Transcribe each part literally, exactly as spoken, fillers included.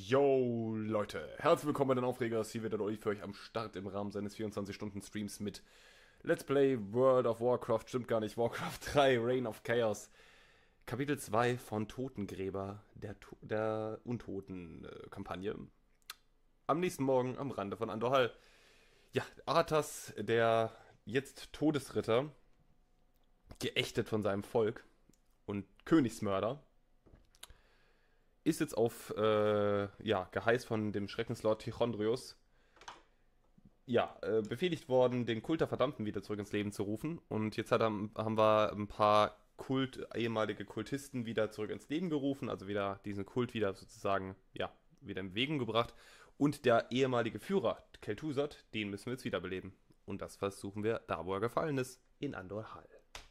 Yo Leute, herzlich willkommen bei den Aufregers. Hier wird er euch für euch am Start im Rahmen seines vierundzwanzig Stunden Streams mit Let's Play World of Warcraft, stimmt gar nicht, Warcraft drei, Reign of Chaos. Kapitel zwei von Totengräber, der, der Untoten-Kampagne. Am nächsten Morgen am Rande von Andorhal. Ja, Arthas, der jetzt Todesritter, geächtet von seinem Volk und Königsmörder, ist jetzt auf äh, ja, Geheiß von dem Schreckenslord Tichondrius ja, äh, befehligt worden, den Kult der Verdammten wieder zurück ins Leben zu rufen. Und jetzt hat er, haben wir ein paar Kult, ehemalige Kultisten wieder zurück ins Leben gerufen, also wieder diesen Kult wieder sozusagen ja, wieder in Bewegung gebracht. Und der ehemalige Führer, Kel'Thuzad, den müssen wir jetzt wiederbeleben. Und das versuchen wir da, wo er gefallen ist, in Andorhal.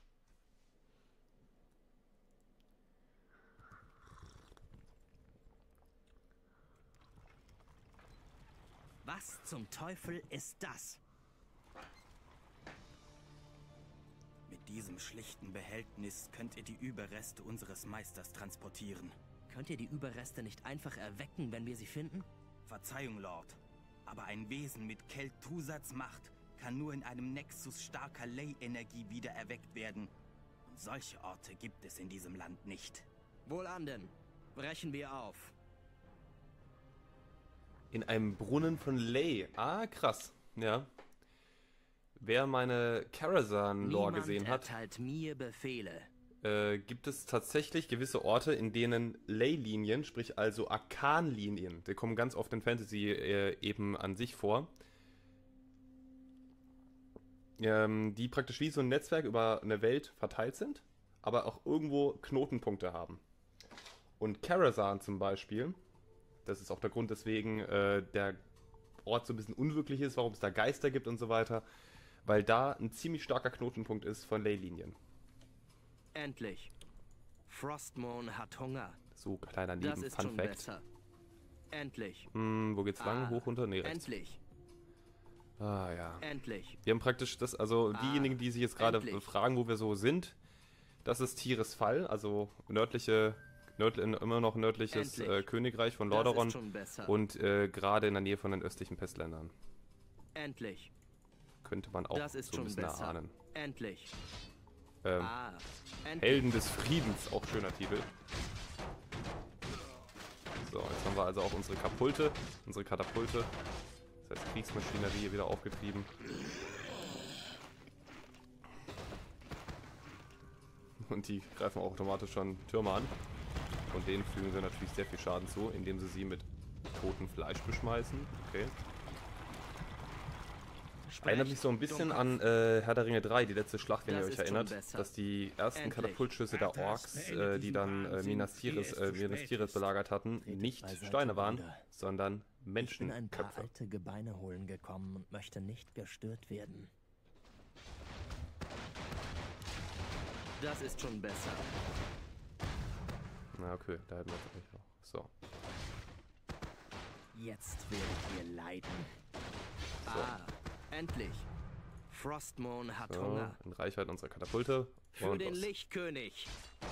Was zum Teufel ist das? Mit diesem schlichten Behältnis könnt ihr die Überreste unseres Meisters transportieren. Könnt ihr die Überreste nicht einfach erwecken, wenn wir sie finden? Verzeihung, Lord, aber ein Wesen mit Kel'Thuzads Macht kann nur in einem Nexus starker Ley-Energie wieder erweckt werden. Und solche Orte gibt es in diesem Land nicht. Wohlan denn. Brechen wir auf. In einem Brunnen von Ley. Ah, krass. Ja. Wer meine Karazhan-Lore gesehen hat, erteilt mir Befehle. Äh, gibt es tatsächlich gewisse Orte, in denen Ley-Linien, sprich also Arkan-Linien, die kommen ganz oft in Fantasy äh, eben an sich vor, ähm, die praktisch wie so ein Netzwerk über eine Welt verteilt sind, aber auch irgendwo Knotenpunkte haben. Und Karazhan zum Beispiel, das ist auch der Grund, weswegen äh, der Ort so ein bisschen unwirklich ist, warum es da Geister gibt und so weiter, weil da ein ziemlich starker Knotenpunkt ist von Ley-Linien. Endlich. Frostmourne hat Hunger. So, kleiner Das ist schon Neben-Fun-Fact. besser. Endlich. Hm, wo geht's lang? Ah, Hoch, runter? Nee, rechts. Endlich. Ah, ja. Endlich. Wir haben praktisch das, also Ah, diejenigen, die sich jetzt gerade endlich. fragen, wo wir so sind, das ist Tires Fall, also nördliche, nördl immer noch nördliches Endlich. äh, Königreich von Das Lordaeron ist schon besser. und äh, gerade in der Nähe von den östlichen Pestländern. Endlich. Könnte man auch Das ist so ein schon bisschen besser. erahnen. Endlich. Ähm, Ah, endlich. Helden des Friedens, auch schöner Titel. So, jetzt haben wir also auch unsere Kapulte, unsere Katapulte. Das heißt Kriegsmaschinerie wieder aufgetrieben. Und die greifen auch automatisch schon Türme an. Und denen fügen sie natürlich sehr viel Schaden zu, indem sie sie mit totem Fleisch beschmeißen. Okay. Erinnert mich so ein bisschen an äh, Herr der Ringe drei, die letzte Schlacht, wenn Das ihr euch ist schon erinnert, besser. dass die ersten Endlich. Katapultschüsse der Orks, äh, die dann äh, Minas Tirith, äh, Minas Tirith belagert hatten, nicht beiseite, Steine waren, Bruder. sondern Ich bin ein paar Menschenköpfe. alte Gebeine holen gekommen und möchte nicht gestört werden. Das ist schon besser. Na okay, da hätten wir jetzt auch. So. Jetzt werdet ihr leiden. Ah, endlich. Frostmourne hat So, Hunger. in Reichweite unserer Katapulte. Für Und den los. Lichtkönig.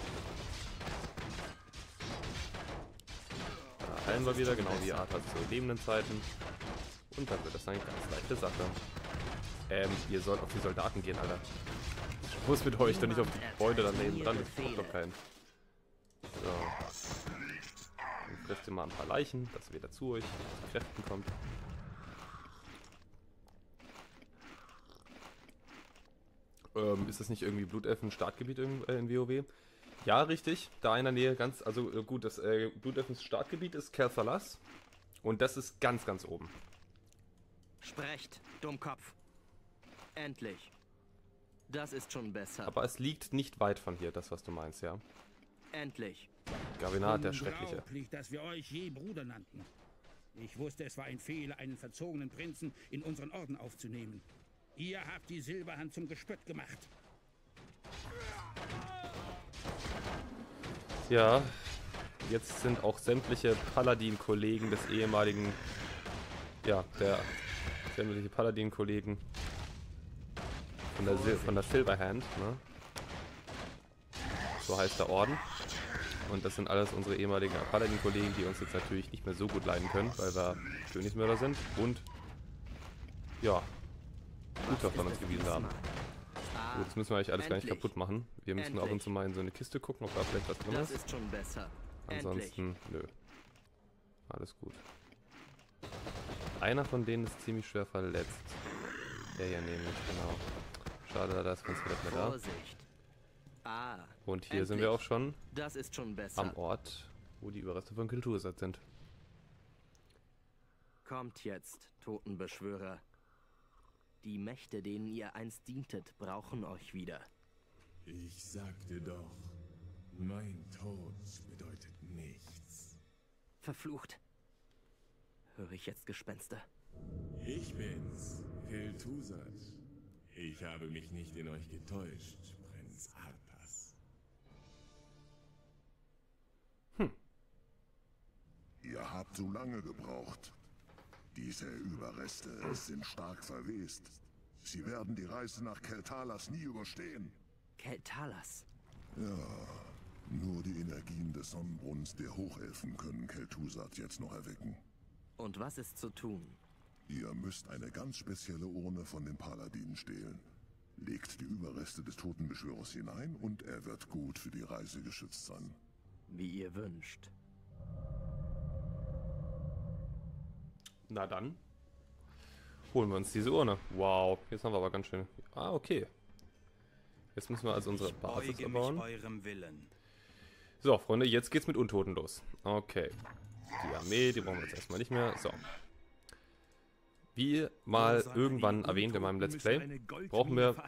Da heilen wir wieder, genau wie Arthas zu lebenden Zeiten. Und dann wird das eine ganz leichte Sache. Ähm, ihr sollt auf die Soldaten gehen, Alter. Ich muss mit euch doch nicht auf die Gebäude daneben dran. Das braucht doch keinen. So. Dann frisst ihr mal ein paar Leichen, dass ihr wieder zu euch zu Kräften kommt. Ähm, ist das nicht irgendwie Blutelfen Startgebiet in, äh, in WoW? Ja, richtig. Da in der Nähe ganz, also äh, gut, das äh, Blutelfens Startgebiet ist Kel'Thalas. Und das ist ganz, ganz oben. Sprecht, Dummkopf. Endlich. Das ist schon besser. Aber es liegt nicht weit von hier, das was du meinst, ja. Endlich. Gavinat, der Schreckliche. Unglaublich, dass wir euch je Bruder nannten. Ich wusste, es war ein Fehler, einen verzogenen Prinzen in unseren Orden aufzunehmen. Ihr habt die Silberhand zum Gespött gemacht. Ja, jetzt sind auch sämtliche Paladin-Kollegen des ehemaligen, ja, der sämtliche Paladin-Kollegen von der, Sil von der Silverhand, ne? So heißt der Orden. Und das sind alles unsere ehemaligen Paladin-Kollegen, die uns jetzt natürlich nicht mehr so gut leiden können, weil wir Königsmörder sind und ja, Güter von uns gewiesen haben. Ah, Gut, das müssen wir eigentlich alles gar nicht endlich. kaputt machen. Wir müssen Endlich. ab und zu mal in so eine Kiste gucken, ob da vielleicht was drin Das ist. ist schon besser. Endlich. Ansonsten, nö. Alles gut. Einer von denen ist ziemlich schwer verletzt. Der hier nämlich, genau. Schade, da ist kein Skelett mehr da. Vorsicht. Ah, Und hier endlich. sind wir auch schon Das ist schon besser. am Ort, wo die Überreste von Kiltursat sind. Kommt jetzt, Totenbeschwörer. Die Mächte, denen ihr einst dientet, brauchen euch wieder. Ich sagte doch, mein Tod bedeutet nichts. Verflucht. Höre ich jetzt Gespenster? Ich bin's, Kel'Thuzad. Ich habe mich nicht in euch getäuscht, Prinz Arthas. Ihr habt so lange gebraucht. Diese Überreste sind stark verwest. Sie werden die Reise nach Keltalas nie überstehen. Keltalas. Nur die Energien des Sonnenbrunns der Hochelfen können Kel'Thuzad jetzt noch erwecken. Und was ist zu tun? Ihr müsst eine ganz spezielle Urne von den Paladinen stehlen. Legt die Überreste des Totenbeschwörers hinein und er wird gut für die Reise geschützt sein. Wie ihr wünscht. Na dann. Holen wir uns diese Urne. Wow, jetzt haben wir aber ganz schön... Ah, okay. Jetzt müssen wir also unsere Ich Basis beuge erbauen. mich eurem Willen. So, Freunde, jetzt geht's mit Untoten los. Okay. Die Armee, die brauchen wir jetzt erstmal nicht mehr. So. Wie mal irgendwann erwähnt in meinem Let's Play, brauchen wir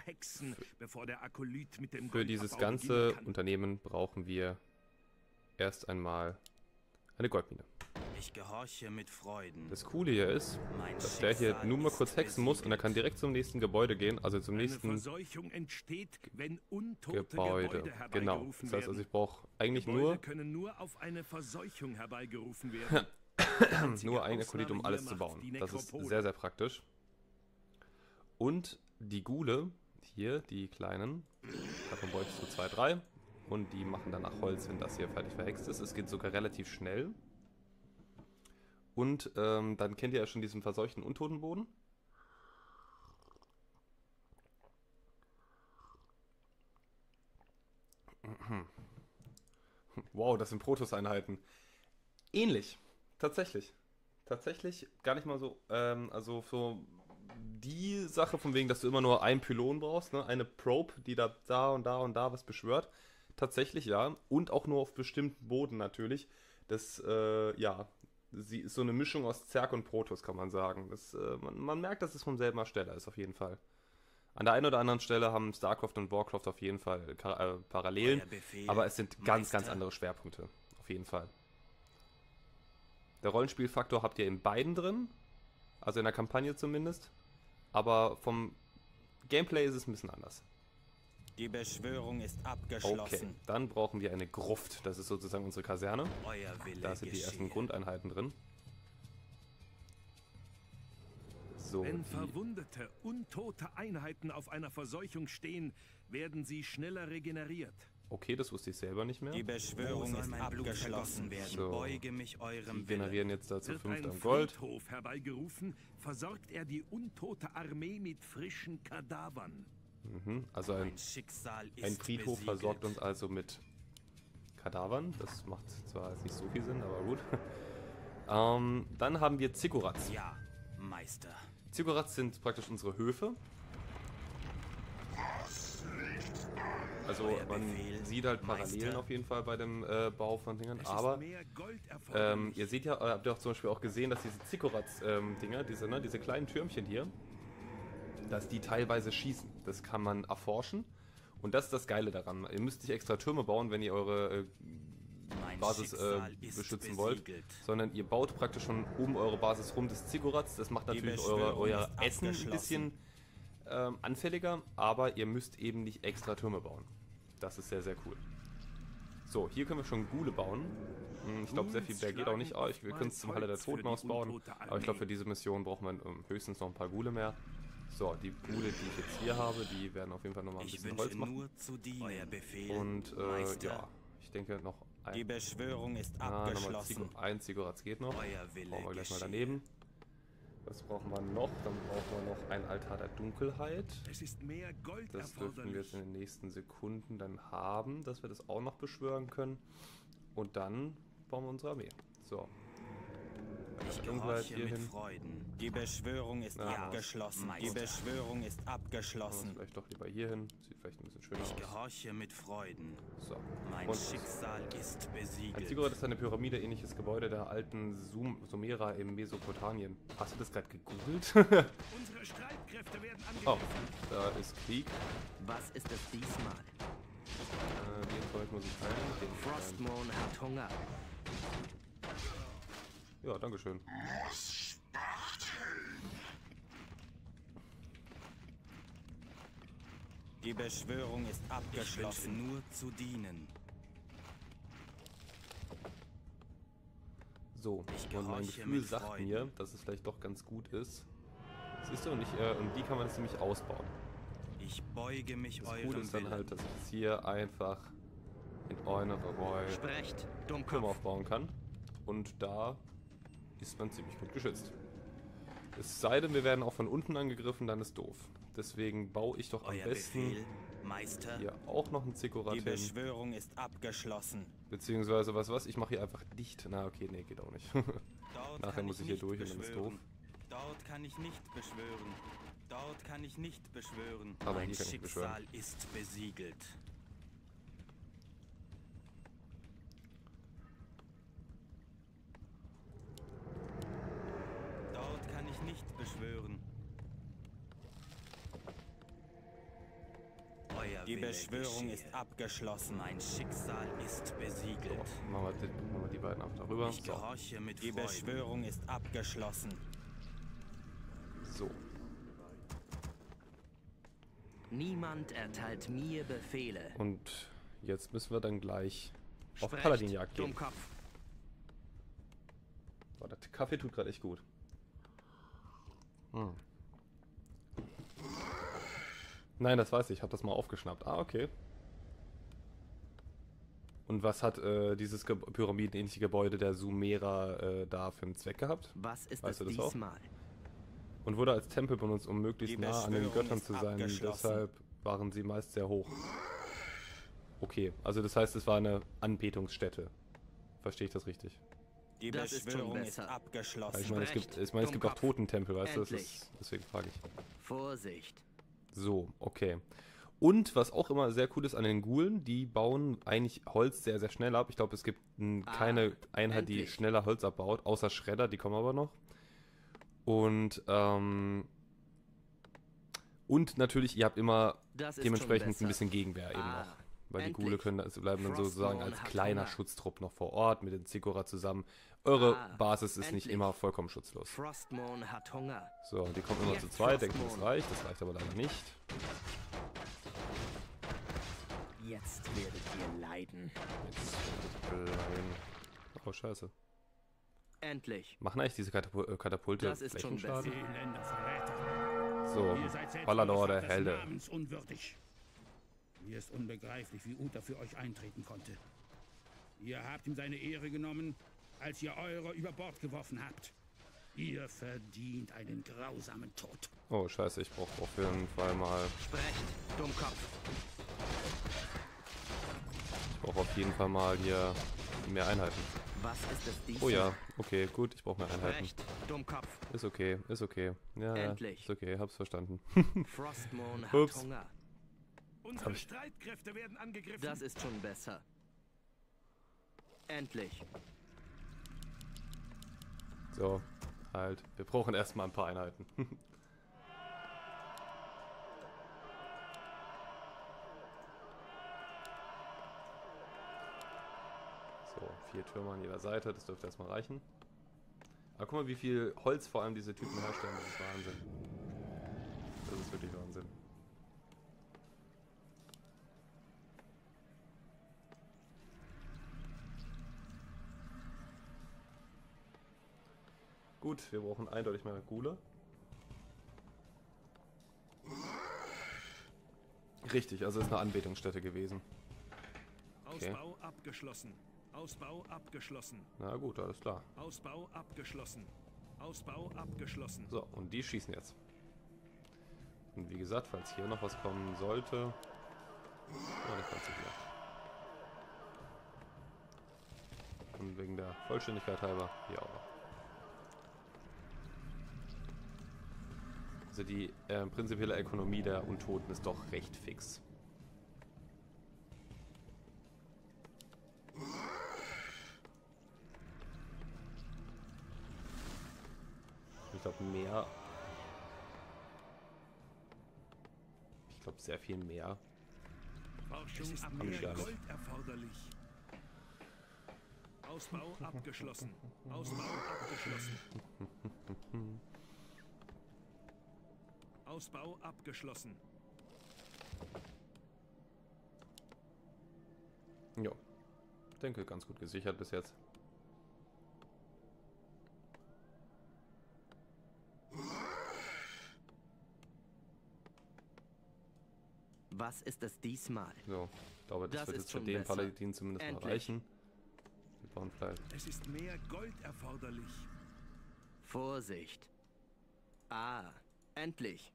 für dieses ganze Unternehmen brauchen wir erst einmal eine Goldmine. Ich gehorche mit Freuden. Das Coole hier ist, Mein dass der hier Schicksal nur mal ist kurz hexen muss und er kann direkt zum nächsten Gebäude gehen, also zum nächsten Verseuchung entsteht, wenn untote Gebäude. Gebäude Genau. herbeigerufen Das heißt also, werden. ich brauche eigentlich Gebäude nur, können nur auf eine Verseuchung herbeigerufen werden. nur ein Ausnahme Akolyt, um hier alles zu macht bauen. die Das ist Nekropole. sehr, sehr praktisch. Und die Gule, hier, die kleinen, davon bräuchte ich so zwei, drei. Und die machen danach Holz, wenn das hier fertig verhext ist. Es geht sogar relativ schnell. Und ähm, dann kennt ihr ja schon diesen verseuchten Untotenboden. Wow, das sind Protoss-Einheiten. Ähnlich. Tatsächlich. Tatsächlich gar nicht mal so. Ähm, also so die Sache von wegen, dass du immer nur einen Pylon brauchst, ne? Eine Probe, die da, da und da und da was beschwört. Tatsächlich ja. Und auch nur auf bestimmten Boden natürlich. Das, äh, ja, sie ist so eine Mischung aus Zerg und Protoss, kann man sagen. Das, äh, man, man merkt, dass es vom selben Ersteller ist, auf jeden Fall. An der einen oder anderen Stelle haben StarCraft und Warcraft auf jeden Fall äh, Parallelen, Euer Befehl, aber es sind ganz, Meister. ganz andere Schwerpunkte. Auf jeden Fall. Der Rollenspielfaktor habt ihr in beiden drin, also in der Kampagne zumindest, aber vom Gameplay ist es ein bisschen anders. Die Beschwörung ist Okay, abgeschlossen. dann brauchen wir eine Gruft, das ist sozusagen unsere Kaserne. Euer Wille Da sind die ersten geschehe. Grundeinheiten drin. So, Wenn die, verwundete, untote Einheiten auf einer Verseuchung stehen, werden sie schneller regeneriert. okay, das wusste ich selber nicht mehr. Die Beschwörung soll ist mein Blut abgeschlossen vergossen werden. So. Beuge mich eurem Die generieren Willen. jetzt dazu Wird fünf ein am Gold. Friedhof herbeigerufen, versorgt er die untote Armee mit frischen Kadavern. Mhm, also ein, Mein Schicksal ist ein Friedhof besiegelt. versorgt uns also mit Kadavern. Das macht zwar jetzt nicht so viel Sinn, aber gut. ähm, dann haben wir Ziggurats. Ja, Meister. Ziggurats sind praktisch unsere Höfe. Also Euer man Befehl, sieht halt Parallelen Meister. auf jeden Fall bei dem äh, Bau von Dingern, Es aber ist mehr Gold ähm, erforderlich. ihr seht ja, äh, habt ihr auch zum Beispiel auch gesehen, dass diese Ziggurats-Dinger, diese, ne, diese kleinen Türmchen hier, dass die teilweise schießen. Das kann man erforschen und das ist das Geile daran. Ihr müsst nicht extra Türme bauen, wenn ihr eure äh, Mein Basis äh, Schicksal ist beschützen wollt, besiegelt. sondern ihr baut praktisch schon um eure Basis rum des Ziggurats. Das macht Die natürlich eure, Beschwörung euer ist Essen ein abgeschlossen. bisschen ähm, anfälliger, aber ihr müsst eben nicht extra Türme bauen. Das ist sehr, sehr cool. So, hier können wir schon Gule bauen. Hm, Ich glaube, sehr viel mehr geht auch nicht. Ah, ich, wir können es zum Halle der Toten ausbauen. Aber ich glaube, für diese Mission braucht man ähm, höchstens noch ein paar Gule mehr. So, die Gule, die ich jetzt hier habe, die werden auf jeden Fall nochmal ein Ich bisschen wünsche Holz machen. nur zu dienen. Euer Befehl, Und äh, Meister. ja, ich denke noch Die Beschwörung ist Ah, abgeschlossen. ein Ziggurat geht noch. Euer Wille Brauchen wir gleich mal geschehe. daneben. Was brauchen wir noch? Dann brauchen wir noch ein Altar der Dunkelheit. Es ist mehr Gold Das dürften wir jetzt in den nächsten Sekunden dann haben, dass wir das auch noch beschwören können. Und dann bauen wir unsere Armee. So. Ich Dunkelheit gehorche hier mit hin. Freuden. Die Beschwörung ist Ja, abgeschlossen. Die Meister. Beschwörung ist Machen abgeschlossen. wir vielleicht doch lieber hier hin. Sieht vielleicht ein bisschen schöner Ich aus. gehorche mit Freuden. So. Mein Und Schicksal ist ein besiegelt. Ziggurat ist eine Pyramide-ähnliches Gebäude der alten Sum Sumerer in Mesopotamien. Hast du das gerade gegoogelt? Unsere Streitkräfte werden Oh, angegriffen. da ist Krieg. Was ist es diesmal? Äh, den Zeug muss ich teilen. Den Frostmourne hat Hunger. Ja, dankeschön. Die Beschwörung ist Ich abgeschlossen. wünsche Nur zu dienen. So, Ich und mein gehorche Gefühl mit sagt Freuden. mir, dass es vielleicht doch ganz gut ist. Siehst du, und, ich, äh, und wie kann man das nämlich ausbauen? Ich beuge mich Das eurem Coole ist dann Willen. halt, dass ich es hier einfach in eure Roy Sprecht, Turm Dummkopf. aufbauen kann. Und da ist man ziemlich gut geschützt. Es sei denn, wir werden auch von unten angegriffen, dann ist doof. Deswegen baue ich doch am Euer besten Befehl, Meister. hier auch noch ein Ziggurat Die hin. Beschwörung ist abgeschlossen. Beziehungsweise, was was, ich mache hier einfach dicht. Na, okay, nee, geht auch nicht. Dort Nachher kann muss ich hier nicht durch und dann ist beschwören. doof. Dort kann ich nicht beschwören. Dort kann ich nicht beschwören. Aber mein hier kann ich Schicksal beschwören. ist besiegelt. Dort kann ich nicht beschwören. Euer Die Wille Beschwörung geschehe. ist abgeschlossen. Mein Schicksal ist besiegelt. So, machen wir die, machen wir die beiden ab darüber. Ich So. gehorche mit Die Freuden. Beschwörung ist abgeschlossen. so. Niemand erteilt mir Befehle. Und jetzt müssen wir dann gleich auf Sprecht, Paladinjagd gehen. Dummkopf. Oh, der Kaffee tut gerade echt gut. Hm. Nein, das weiß ich. Ich habe das mal aufgeschnappt. Ah, okay. Und was hat äh, dieses Ge pyramidenähnliche Gebäude der Sumerer äh, da für einen Zweck gehabt? Was ist Weißt es du das auch? diesmal? Und wurde als Tempel benutzt, um möglichst Die nah an den Beschwörung Göttern ist zu sein. abgeschlossen. Deshalb waren sie meist sehr hoch. Okay, also das heißt, es war eine Anbetungsstätte. Verstehe ich das richtig? Die Das ist schon Beschwörung ist besser. Weil abgeschlossen. ich meine, es Sprecht, gibt, ich meine, es gibt auch Dummkopf. Totentempel, weißt du? Das Endlich. ist, deswegen frage ich. Vorsicht. So, okay. Und was auch immer sehr cool ist an den Ghulen, die bauen eigentlich Holz sehr, sehr schnell ab. Ich glaube, es gibt n, Ah, keine Einheit, die endlich. schneller Holz abbaut, außer Schredder, die kommen aber noch. Und, ähm, und natürlich, ihr habt immer Das ist dementsprechend schon ein besser. bisschen Gegenwehr eben Ah, noch. Weil die endlich. Ghule können, also bleiben dann Frostmourne sozusagen als hat kleiner Hunger. Schutztrupp noch vor Ort mit den Ziggurat zusammen. Eure Ah, Basis ist nicht endlich. immer vollkommen schutzlos. Frostmourne hat Hunger. So, die kommen immer Jetzt zu zweit, denken, das Frostmourne. reicht. Das reicht aber leider nicht. Jetzt werdet ihr leiden. Jetzt klein. Oh, scheiße. Endlich. Machen eigentlich diese Katapul äh, Katapulte Das ist schon Flächenschaden? Elender Verräter. So, Ihr seid selbst Ballador, eures der Vaters Helde. Namens unwürdig. Mir ist unbegreiflich, wie Uther für euch eintreten konnte. Ihr habt ihm seine Ehre genommen, als ihr eure über Bord geworfen habt. Ihr verdient einen grausamen Tod. Oh, scheiße, ich brauche auf jeden Fall mal. Sprecht, Dummkopf. Ich brauche auf jeden Fall mal hier mehr Einheiten. Was ist es diesmal? Oh ja, okay, gut, ich brauche mehr Einheiten. Sprecht, Dummkopf. Ist okay, ist okay. Ja, ja, Endlich. ist okay, hab's verstanden. Frostmourne hat Ups. Hunger. Unsere ich- Streitkräfte werden angegriffen. Das ist schon besser. Endlich. So, halt. Wir brauchen erstmal ein paar Einheiten. So, vier Türme an jeder Seite, das dürfte erstmal reichen. Aber guck mal, wie viel Holz vor allem diese Typen herstellen, das ist Wahnsinn. Das ist wirklich Wahnsinn. Gut, wir brauchen eindeutig mehr Ghule. Richtig, also ist eine Anbetungsstätte gewesen. Okay. Ausbau abgeschlossen. Ausbau abgeschlossen. Na gut, alles klar. Ausbau abgeschlossen. Ausbau abgeschlossen. So, und die schießen jetzt. Und wie gesagt, falls hier noch was kommen sollte... Oh, das kannst du wieder. Und wegen der Vollständigkeit halber hier auch noch. Also die äh, prinzipielle Ökonomie der Untoten ist doch recht fix. Ich glaube mehr... Ich glaube sehr viel mehr. Forschung ist mehr Gold erforderlich. Ausbau abgeschlossen. Ausbau abgeschlossen. Ausbau abgeschlossen. Jo. Ich denke, ganz gut gesichert bis jetzt. Was ist es diesmal? So, ich glaube, das, Das wird ist jetzt für schon den besser. Paladin zumindest mal Endlich. reichen. Wir bauen vielleicht. Es ist mehr Gold erforderlich. Vorsicht. Ah, endlich.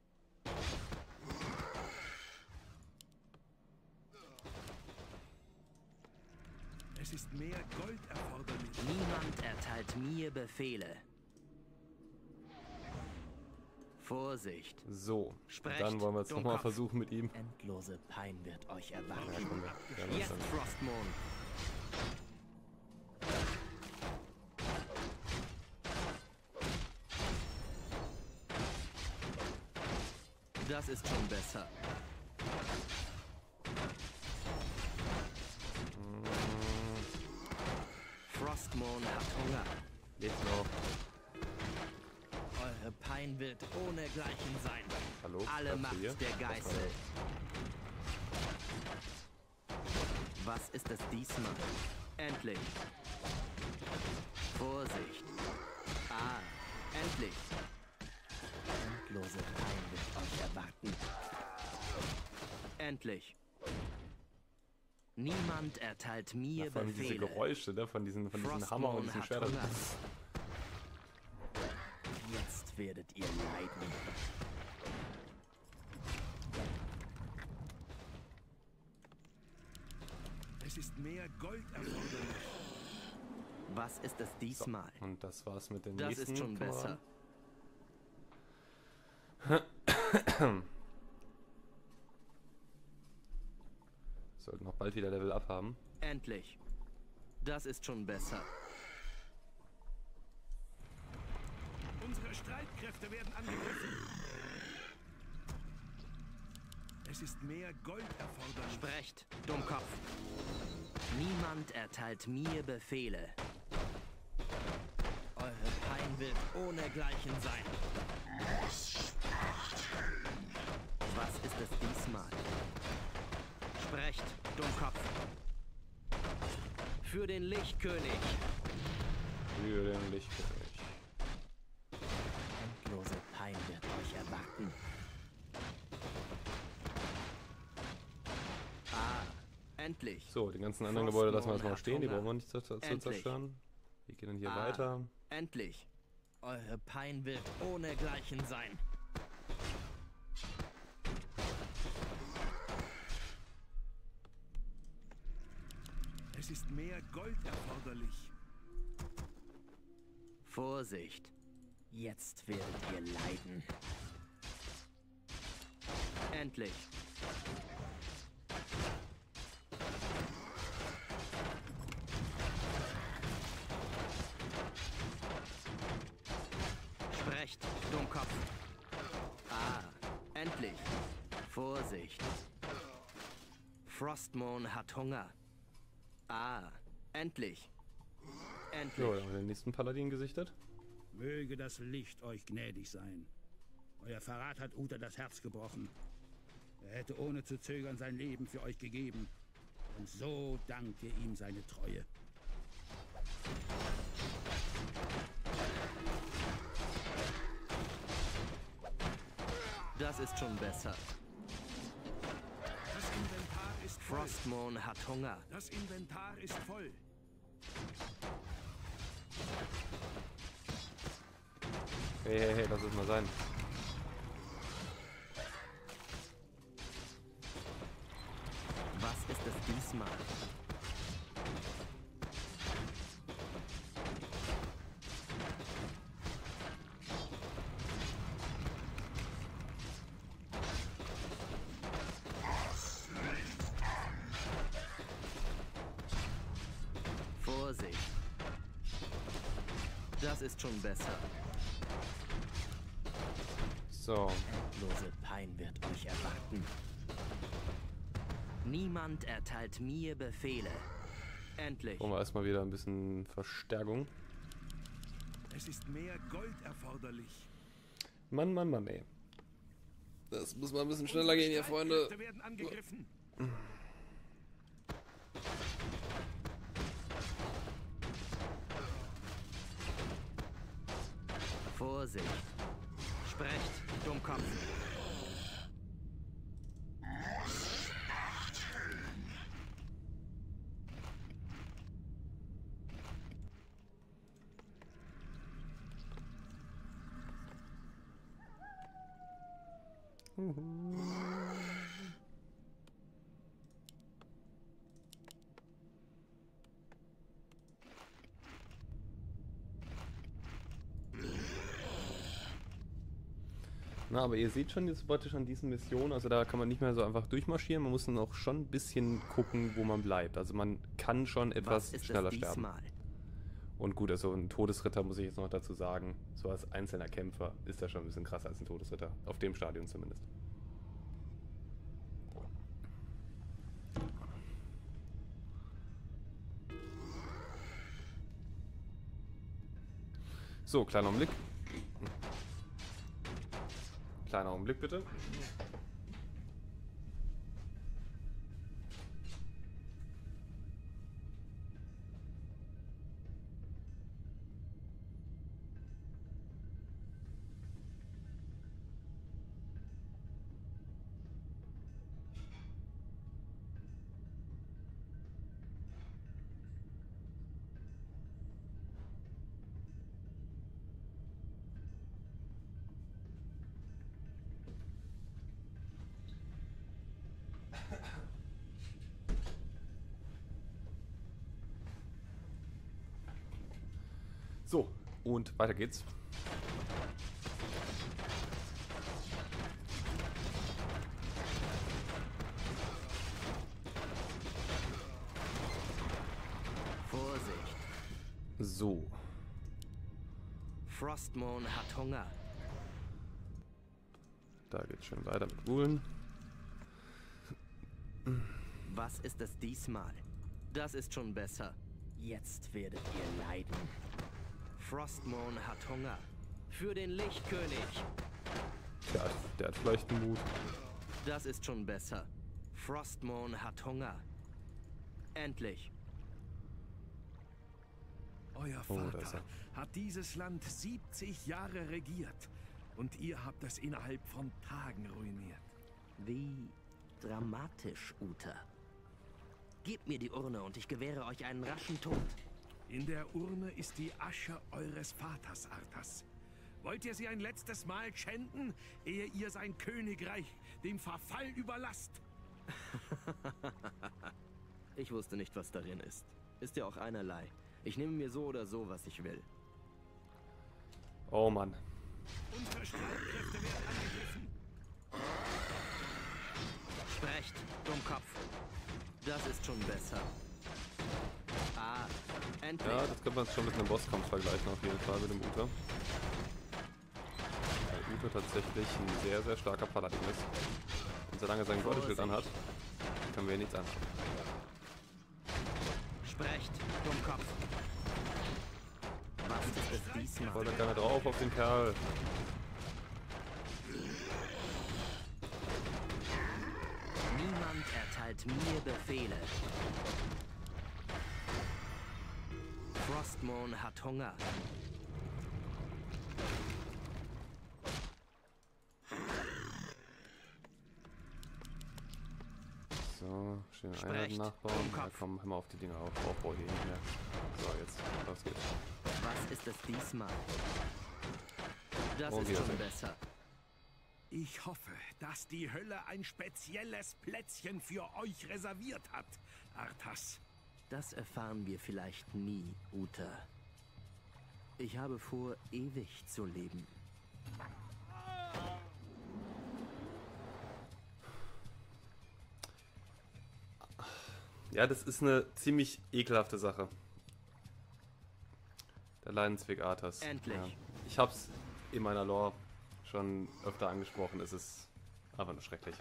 Es ist mehr Gold erforderlich. Niemand erteilt mir Befehle. Vorsicht. So, und Sprecht, dann wollen wir jetzt nochmal Dummkopf. versuchen mit ihm. Endlose Pein wird euch erwarten. Ja, komm, wir werden Jetzt, das Frostmourne. Das ist schon besser. Frostmourne hat Hunger. Lebt noch. Eure Pein wird ohne Gleichen sein. Hallo? Alle bleibst du Macht hier? der Was war Geißel. Was ist es diesmal? Endlich. Vorsicht. Ah, endlich. Endlose Pein wird euch erwarten. Endlich. Niemand erteilt mir Ja, vor allem diese Befehle. Geräusche, ne? Von diesen, von diesen Hammer und diesen hat Schwertern. Hunger. Jetzt werdet ihr leiden. Es ist mehr Gold erforderlich. Was ist es diesmal? Und das war's mit den Das nächsten ist schon besser. Kameraden. Sollten noch bald wieder Level up haben. Endlich. Das ist schon besser. Unsere Streitkräfte werden angegriffen. Es ist mehr Gold erforderlich. Sprecht, Dummkopf. Niemand erteilt mir Befehle. Eure Pein wird ohne Gleichen sein. Was ist es diesmal? Sprecht, Dummkopf. Für den Lichtkönig. Für den Lichtkönig. Endlose Pein wird euch erwarten. Ah, endlich. So, die ganzen anderen Gebäude lassen wir jetzt mal hat stehen. Die Hunger. brauchen wir nicht zu, zu Endlich. zerstören. Wir gehen dann hier Ah, weiter. Endlich. Eure Pein wird ohne Gleichen sein. Es ist mehr Gold erforderlich. Vorsicht. Jetzt werdet ihr leiden. Endlich. Sprecht, Dummkopf. Ah, endlich. Vorsicht. Frostmourne hat Hunger. Ah, endlich. Endlich. So, dann haben wir den nächsten Paladin gesichtet. Möge das Licht euch gnädig sein. Euer Verrat hat Uther das Herz gebrochen. Er hätte ohne zu zögern sein Leben für euch gegeben. Und so dankt ihr ihm seine Treue. Das ist schon besser. Das Inventar ist voll. Frostmourne hat Hunger. Das Inventar ist voll. Hey, hey, hey, lass es mal sein. Was ist es diesmal? Vorsicht. Das ist schon besser. So. Lose Pein wird euch erwarten. Niemand erteilt mir Befehle. Endlich. Brauchen wir erstmal wieder ein bisschen Verstärkung. Es ist mehr Gold erforderlich. Mann, Mann, Mann, ey. Das muss mal ein bisschen schneller gehen hier, Freunde. Streitkräfte werden angegriffen. Vorsicht. Sprecht, Dummkopf. Na, aber ihr seht schon jetzt praktisch an diesen Missionen, also da kann man nicht mehr so einfach durchmarschieren, man muss dann auch schon ein bisschen gucken, wo man bleibt. Also man kann schon etwas Was ist schneller es sterben. diesmal? Und gut, also ein Todesritter muss ich jetzt noch dazu sagen, so als einzelner Kämpfer ist er schon ein bisschen krasser als ein Todesritter. Auf dem Stadion zumindest. So, kleiner Augenblick. Kleiner Augenblick bitte. So, und weiter geht's. Vorsicht. So. Frostmourne hat Hunger. Da geht's schon weiter mit Buhlen. Was ist es diesmal? Das ist schon besser. Jetzt werdet ihr leiden. Frostmourne hat Hunger. Für den Lichtkönig. Der hat, der hat vielleicht einen Mut. Das ist schon besser. Frostmourne hat Hunger. Endlich. Euer Oh, da ist Vater er. hat dieses Land siebzig Jahre regiert. Und ihr habt es innerhalb von Tagen ruiniert. Wie dramatisch, Uta. Gebt mir die Urne und ich gewähre euch einen raschen Tod. In der Urne ist die Asche eures Vaters, Arthas. Wollt ihr sie ein letztes Mal schänden, ehe ihr sein Königreich dem Verfall überlasst? Ich wusste nicht, was darin ist. Ist ja auch einerlei. Ich nehme mir so oder so, was ich will. Oh Mann. Unsere Streitkräfte werden angegriffen. Sprecht, Dummkopf. Das ist schon besser. Ah, endlich. Ja, das könnte man schon mit einem Bosskampf vergleichen, auf jeden Fall mit dem Uta. Weil Uta tatsächlich ein sehr, sehr starker Paladin ist. Und solange er sein Goldeschild anhat, können wir ihn nichts anhaben. Sprecht, Dummkopf. Was ist es Ich diesmal? wollte gerne drauf auf den Kerl. Niemand erteilt mir Befehle. Frostmourne hat Hunger. So, schön Sprecht, Einheiten nachbauen. Ja, Dummkopf. komm, hör mal auf die Dinger auf. Aufbau hier nicht mehr. So, jetzt, los geht's. Was ist es diesmal? Das Oh, ist wir schon sind- besser. Ich hoffe, dass die Hölle ein spezielles Plätzchen für euch reserviert hat, Arthas. Das erfahren wir vielleicht nie, Uta. Ich habe vor, ewig zu leben. Ja, das ist eine ziemlich ekelhafte Sache. Der Leidensweg Arthas. Endlich. Ja. Ich hab's in meiner Lore schon öfter angesprochen. Es ist einfach nur schrecklich.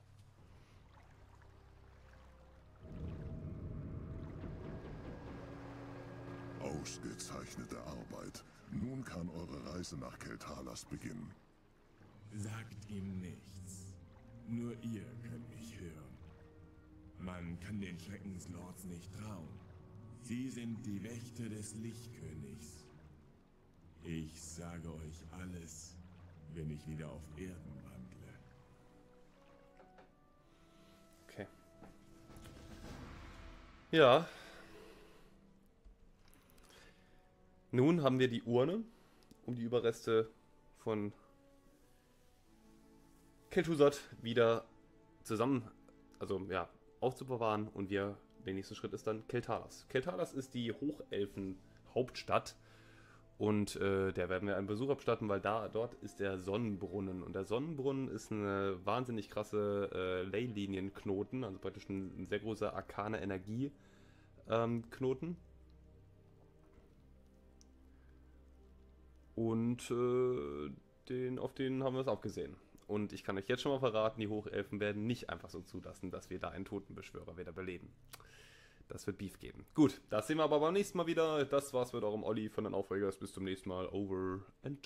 Ausgezeichnete Arbeit. Nun kann eure Reise nach Keltalas beginnen. Sagt ihm nichts. Nur ihr könnt mich hören. Man kann den Schreckenslords nicht trauen. Sie sind die Wächter des Lichtkönigs. Ich sage euch alles, wenn ich wieder auf Erden wandle. Okay. Ja. Nun haben wir die Urne, um die Überreste von Kel'Thuzad wieder zusammen, also ja, aufzubewahren, und wir, der nächste Schritt ist dann Keltalas. Keltalas ist die Hochelfen-Hauptstadt, und äh, der werden wir einen Besuch abstatten, weil da dort ist der Sonnenbrunnen, und der Sonnenbrunnen ist eine wahnsinnig krasse äh, Leylinienknoten, also praktisch ein, ein sehr großer arkane Energie-Knoten. Ähm, Und äh, den, auf den haben wir es auch gesehen. Und ich kann euch jetzt schon mal verraten, die Hochelfen werden nicht einfach so zulassen, dass wir da einen Totenbeschwörer wieder beleben. Das wird Beef geben. Gut, das sehen wir aber beim nächsten Mal wieder. Das war's mit eurem Olli von den Aufregers. Bis zum nächsten Mal. Over and